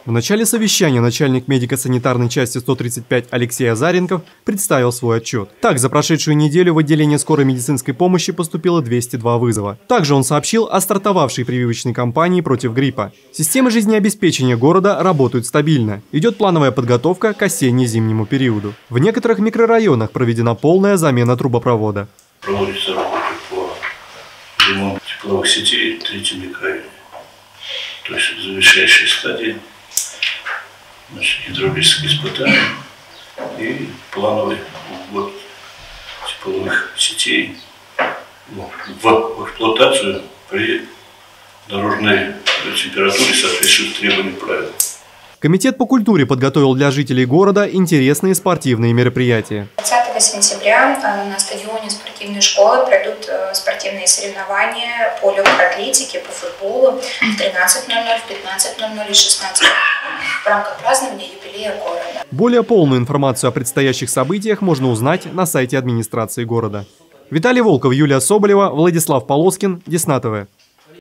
В начале совещания начальник медико-санитарной части 135 Алексей Азаренков представил свой отчет. Так, за прошедшую неделю в отделение скорой медицинской помощи поступило 202 вызова. Также он сообщил о стартовавшей прививочной кампании против гриппа. Системы жизнеобеспечения города работают стабильно. Идет плановая подготовка к осенне-зимнему периоду. В некоторых микрорайонах проведена полная замена трубопровода. Проводится работа по ремонту тепловых сетей в 3-м микрорайоне. То есть завершающая стадия. Значит, гидравлические испытания и плановый ввод тепловых сетей в эксплуатацию при дорожной температуре, соответствующей требованиям правил. Комитет по культуре подготовил для жителей города интересные спортивные мероприятия. 20 сентября на стадионе спортивной школы пройдут спортивные соревнования по легкой атлетике, по футболу в 13:00, в 15:00 и 16:00 в рамках празднования юбилея города. Более полную информацию о предстоящих событиях можно узнать на сайте администрации города. Виталий Волков, Юлия Соболева, Владислав Полоскин, Десна ТВ.